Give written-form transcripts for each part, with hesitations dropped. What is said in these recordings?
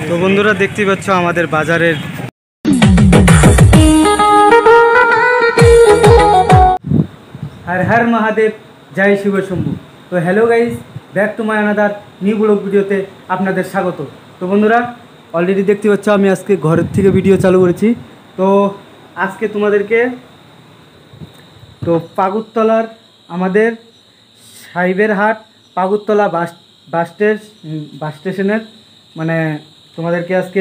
তো বন্ধুরা দেখতে পাচ্ছ আমাদের বাজারের हर हर महादेव जय शिव शंभु। तो hello guys back to my another new blog ভিডিওতে আপনাদের স্বাগত। তো বন্ধুরা অলরেডি দেখতে পাচ্ছ আমি আজকে ঘরের থেকে ভিডিও চালু করেছি। তো আজকে তোমাদেরকে তো পাগুরতলার আমাদের সাইবের হাট পাগুরতলা বাস স্টেশনের মানে তোমাদেরকে আজকে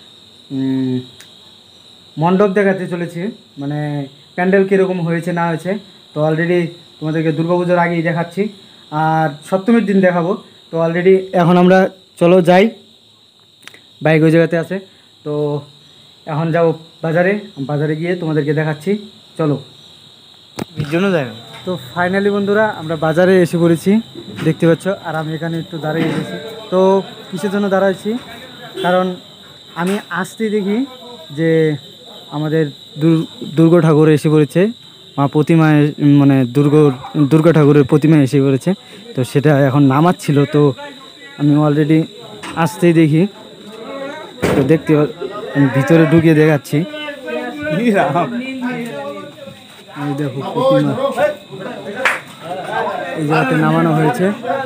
মণ্ডপ দেখাতে চলেছি, মানে প্যান্ডেল কীরকম হয়েছে না হয়েছে। তো অলরেডি তোমাদেরকে দুর্গাপুজোর আগেই দেখাচ্ছি, আর সপ্তমীর দিন দেখাবো। তো অলরেডি এখন আমরা চলো যাই, বাইক ওই জায়গাতে আছে। তো এখন যাও বাজারে গিয়ে তোমাদেরকে দেখাচ্ছি, চলো। এর জন্য যায় না। তো ফাইনালি বন্ধুরা আমরা বাজারে এসে পড়েছি, দেখতে পাচ্ছ। আর আমি এখানে একটু দাঁড়িয়ে গেছি। তো কিসের জন্য দাঁড়াইছি, কারণ আমি আসতেই দেখি যে আমাদের দুর্গা ঠাকুর এসে পড়েছে, মা প্রতিমা, মানে দুর্গা ঠাকুরের প্রতিমা এসে পড়েছে। তো সেটা এখন নামাচ্ছিল, তো আমি অলরেডি আসতেই দেখি। তো দেখতে আমি ভিতরে ঢুকিয়ে দেখাচ্ছি, এই দেখো প্রতিমা এই জায়গাতে নামানো হয়েছে।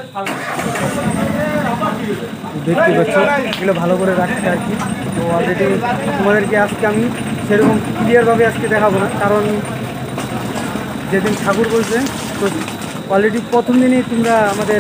দেখতে পাচ্ছ এগুলো ভালো করে রাখছে আর কি। তো অলরেডি তোমাদেরকে আজকে আমি সেরকম ক্লিয়ারভাবে আজকে দেখাবো না, কারণ যেদিন ঠাকুর বলছে তো অলরেডি প্রথম দিনই তোমরা আমাদের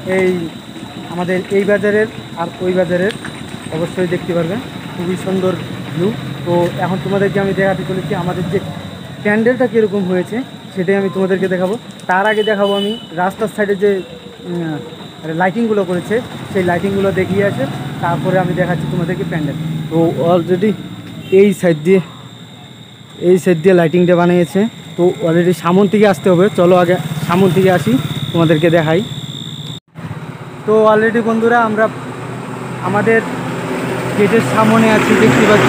এই বাজারের আর ওই বাজারের অবশ্যই দেখতে পারবে, খুবই সুন্দর ভিউ। তো এখন তোমাদেরকে আমি দেখাতে চলেছি আমাদের যে প্যান্ডেলটা কীরকম হয়েছে সেটাই আমি তোমাদেরকে দেখাবো। তার আগে দেখাবো আমি রাস্তার সাইডে যে লাইটিংগুলো করেছে সেই লাইটিংগুলো দেখিয়ে আসে, তারপরে আমি দেখাচ্ছি তোমাদেরকে প্যান্ডেল। তো অলরেডি এই সাইড দিয়ে লাইটিংটা বানিয়েছে। তো অলরেডি সামন থেকে আসতে হবে, চলো আগে সামন থেকে আসি, তোমাদেরকে দেখাই। তো অলরেডি বন্ধুরা আমরা আমাদের গেটের সামনে আছি, দেখতে পাচ্ছ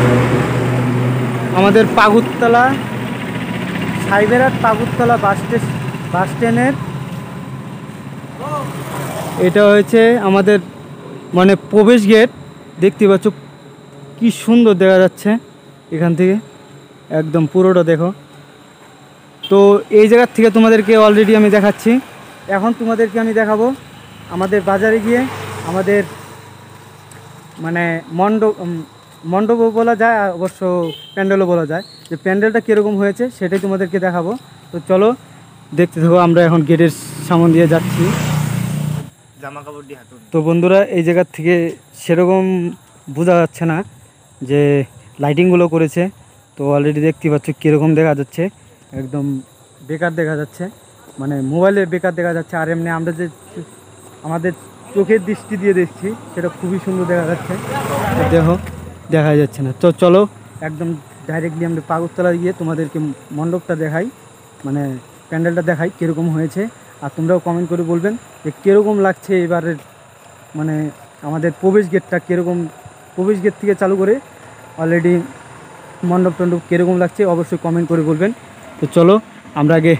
আমাদের পাগুরতলা সাইবেরহাট পাগুরতলা বাস স্ট্যান্ডের এটা হয়েছে আমাদের মানে প্রবেশ গেট। দেখতে পাচ্ছ কি সুন্দর দেখা যাচ্ছে এখান থেকে, একদম পুরোটা দেখো। তো এই জায়গার থেকে তোমাদেরকে অলরেডি আমি দেখাচ্ছি। এখন তোমাদেরকে আমি দেখাবো আমাদের বাজারে গিয়ে আমাদের মানে মণ্ডপও বলা যায়, আর অবশ্য প্যান্ডেলও বলা যায়, যে প্যান্ডেলটা কীরকম হয়েছে সেটাই তোমাদেরকে দেখাবো। তো চলো দেখতে থাকো। আমরা এখন গেটের সামন দিয়ে যাচ্ছি। জামা কাপড় দিয়ে হাঁটুন। তো বন্ধুরা এই জায়গার থেকে সেরকম বোঝা যাচ্ছে না যে লাইটিংগুলো করেছে। তো অলরেডি দেখতে পাচ্ছ কীরকম দেখা যাচ্ছে, একদম বেকার দেখা যাচ্ছে, মানে মোবাইলে বেকার দেখা যাচ্ছে। আর এমনি আমরা যে আমাদের চোখের দৃষ্টি দিয়ে দেখছি সেটা খুবই সুন্দর দেখা যাচ্ছে, দেখো দেখা যাচ্ছে না। তো চলো একদম ডাইরেক্টলি আমরা পাগুরতলা গিয়ে তোমাদেরকে মণ্ডপটা দেখাই, মানে প্যান্ডেলটা দেখাই কীরকম হয়েছে। আর তোমরাও কমেন্ট করে বলবেন যে কীরকম লাগছে এবারের মানে আমাদের প্রবেশ গেটটা কীরকম, প্রবেশ গেট থেকে চালু করে অলরেডি মণ্ডপ টণ্ডপ কীরকম লাগছে অবশ্যই কমেন্ট করে বলবেন। তো চলো আমরা আগে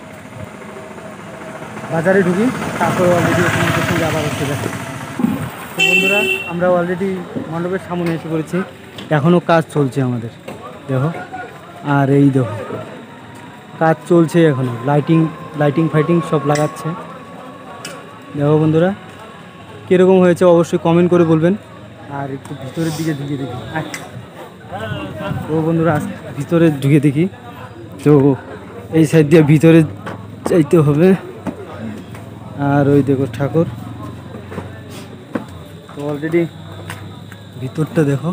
বাজারে ঢুকি, তারপর অলরেডি তোমাদের সঙ্গে আবার হচ্ছে যাচ্ছি। তো বন্ধুরা আমরা অলরেডি মণ্ডপের সামনে এসে পড়েছি, এখনও কাজ চলছে আমাদের, দেখো। আর এই দেখো কাজ চলছে এখনও, লাইটিং ফাইটিং সব লাগাচ্ছে। দেখো বন্ধুরা কীরকম হয়েছে অবশ্যই কমেন্ট করে বলবেন। আর একটু ভিতরের দিকে ঢুকে দেখি। তো বন্ধুরা ভিতরে ঢুকে দেখি। তো এই সাইড দিয়ে ভিতরে যাইতে হবে। আর ওই দেখো ঠাকুর। তো অলরেডি ভিতরটা দেখো,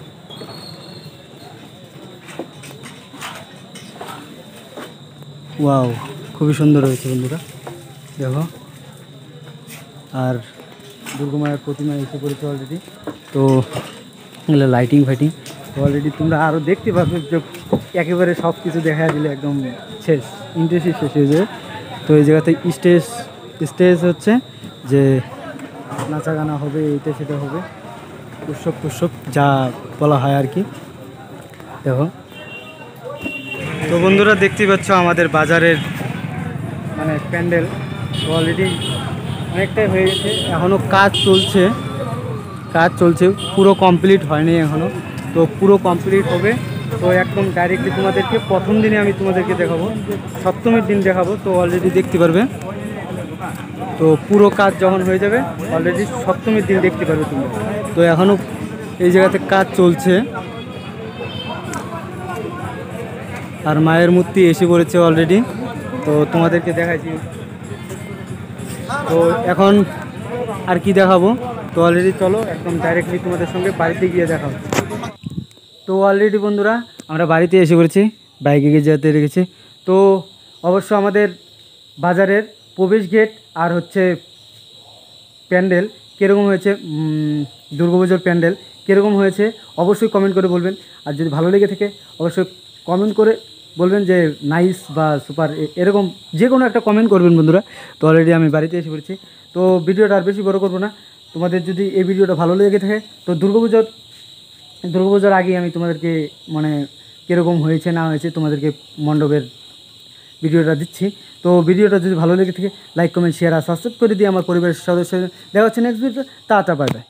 ওয়াও খুবই সুন্দর হয়েছে বন্ধুরা, দেখো। আর দুর্গা মায়ের প্রতিমা এসে পড়েছে অলরেডি। তো এগুলো লাইটিং ফাইটিং তো অলরেডি তোমরা আরও দেখতে পাবে, যে একেবারে সব কিছু দেখা দিলে একদম শেষ, ইন্টারেস্টই শেষ হয়ে যাবে। তো এই জায়গাতে স্টেজ হচ্ছে যে নাচা গানা হবে, এইটা সেটা হবে, উৎসব যা বলা হয় আর কি, দেখো। তো বন্ধুরা দেখতেই পাচ্ছ আমাদের বাজারের মানে প্যান্ডেল অলরেডি অনেকটাই হয়ে গেছে, এখনও কাজ চলছে। কাজ চলছে, পুরো কমপ্লিট হয়নি এখনও। তো পুরো কমপ্লিট হবে, তো একদম ডাইরেক্টলি তোমাদেরকে প্রথম দিনে আমি তোমাদেরকে দেখাবো, সপ্তমীর দিন দেখাবো। তো অলরেডি দেখতে পারবে, তো পুরো কাজ যখন হয়ে যাবে অলরেডি সপ্তমীর দিন দেখতে পারবে তুমি। তো এখনও এই জায়গাতে কাজ চলছে, আর মায়ের মূর্তি এসে পড়েছে অলরেডি, তো তোমাদেরকে দেখাচ্ছি। তো এখন আর কি দেখাবো, তো অলরেডি চলো একদম ডাইরেক্টলি তোমাদের সঙ্গে বাড়িতে গিয়ে দেখাবো। তো অলরেডি বন্ধুরা আমরা বাড়িতে এসে পড়েছি, বাইকে গিয়ে যেতে রেখেছি। তো অবশ্য আমাদের বাজারের প্রবেশ গেট আর হচ্ছে প্যান্ডেল কীরকম হয়েছে, দুর্গাপুজোর প্যান্ডেল কীরকম হয়েছে অবশ্যই কমেন্ট করে বলবেন। আর যদি ভালো লেগে থাকে অবশ্যই কমেন্ট করে বলবেন যে নাইস বা সুপার, এরকম যে কোনো একটা কমেন্ট করবেন বন্ধুরা। তো অলরেডি আমি বাড়িতে এসে পড়েছি, তো ভিডিওটা আর বেশি বড় করবো না। তোমাদের যদি এই ভিডিওটা ভালো লেগে থাকে তো দুর্গাপুজোর আগেই আমি তোমাদেরকে মানে কীরকম হয়েছে না হয়েছে তোমাদেরকে মণ্ডপের ভিডিওটা দিচ্ছি। তো ভিডিওটা যদি ভালো লেগে থাকে লাইক কমেন্ট শেয়ার আর সাবস্ক্রাইব করে দিয়ে আমার পরিবারের সদস্য দেখা হচ্ছে next video. Tata bye by.